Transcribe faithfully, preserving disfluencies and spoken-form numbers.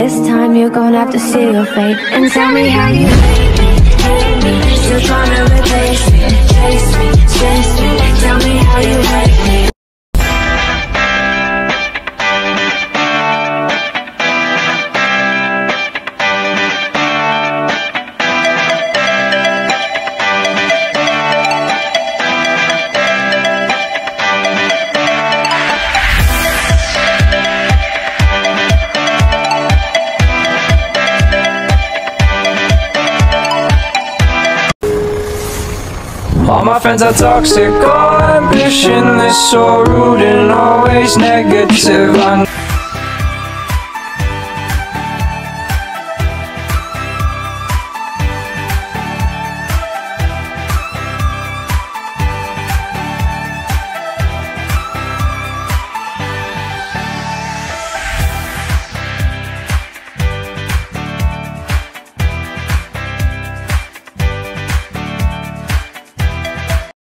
This time you're gonna have to see your fate and tell me how you hate me, hate me. Still trying to replace me, chase me, chase me. Tell me how you hate me. All my friends are toxic, all ambitionless, so rude and always negative. I